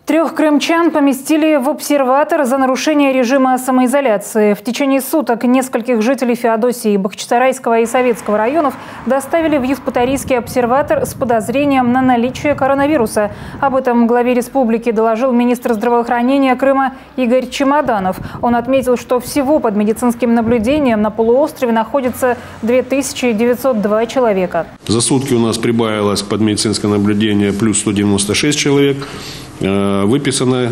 3 крымчан поместили в обсерватор за нарушение режима самоизоляции. В течение суток нескольких жителей Феодосии, Бахчисарайского и Советского районов доставили в Евпаторийский обсерватор с подозрением на наличие коронавируса. Об этом главе республики доложил министр здравоохранения Крыма Игорь Чемоданов. Он отметил, что всего под медицинским наблюдением на полуострове находится 2902 человека. За сутки у нас прибавилось под медицинское наблюдение плюс 196 человек. Выписано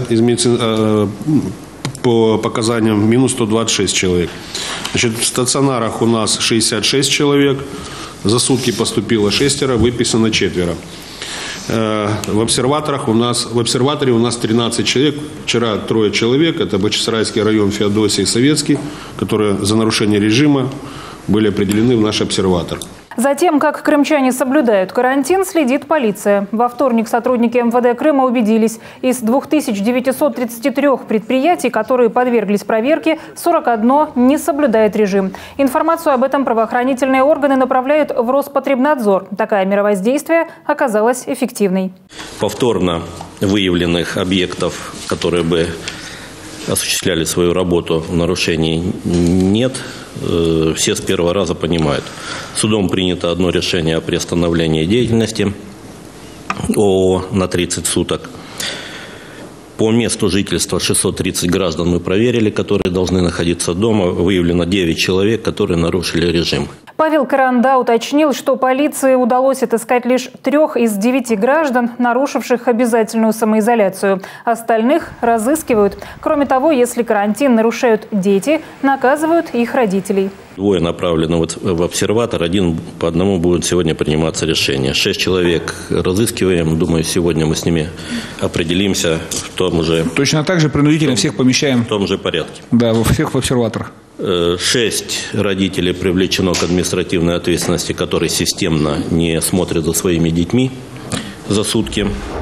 по показаниям минус 126 человек. Значит, в стационарах у нас 66 человек. За сутки поступило 6, выписано 4. В обсерваторе у нас 13 человек. Вчера 3 человек. Это Бахчисарайский район, Феодосия и Советский, которые за нарушение режима были определены в наш обсерватор. За тем, как крымчане соблюдают карантин, следит полиция. Во вторник сотрудники МВД Крыма убедились, из 2933 предприятий, которые подверглись проверке, 41 не соблюдает режим. Информацию об этом правоохранительные органы направляют в Роспотребнадзор. Такая мера воздействия оказалась эффективной. Повторно выявленных объектов, которые бы осуществляли свою работу, нарушений нет. Все с первого раза понимают. Судом принято одно решение о приостановлении деятельности ООО на 30 суток. По месту жительства 630 граждан мы проверили, которые должны находиться дома. Выявлено 9 человек, которые нарушили режим. Павел Каранда уточнил, что полиции удалось отыскать лишь 3 из 9 граждан, нарушивших обязательную самоизоляцию. Остальных разыскивают. Кроме того, если карантин нарушают дети, наказывают их родителей. 2 направлены в обсерватор, 1 по одному будет сегодня приниматься решение. 6 человек разыскиваем. Думаю, сегодня мы с ними определимся в том же... Точно так же принудительно всех помещаем? В том же порядке. Да, всех в обсерватор. 6 родителей привлечено к административной ответственности, которые системно не смотрят за своими детьми за сутки.